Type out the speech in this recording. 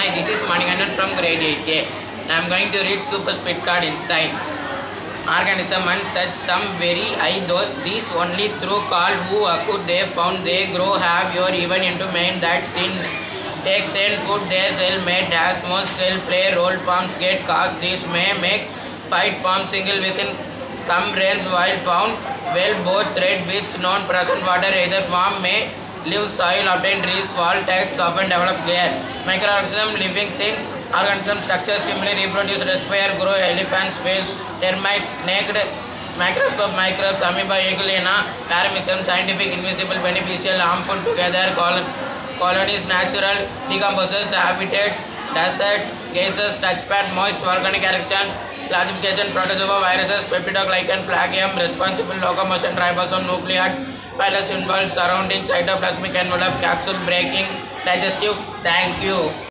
Hi, this is Manikandan from grade 8A. I am going to read super speed card in science. Organism and such some very high those these only through called who acute they found they grow have your even into main that sin take send food their cell mate has most cell play role forms get cast this may make fight form single within come range while found well both thread which non present water either form may live soil obtain trees fall text often develop clear microorganism living things organism structure similarly reproduce respire grow elephants whales termites naked microscope microbes amoeba euglena paramecium scientific invisible beneficial harmful together colonies natural decomposers habitats deserts gases touchpad moist organic reaction classification protozoa viruses peptidoglycan plagium responsible locomotion ribosome nuclear phylus involved surrounding cytoplasmic envelope capsule breaking digestive. Thank you.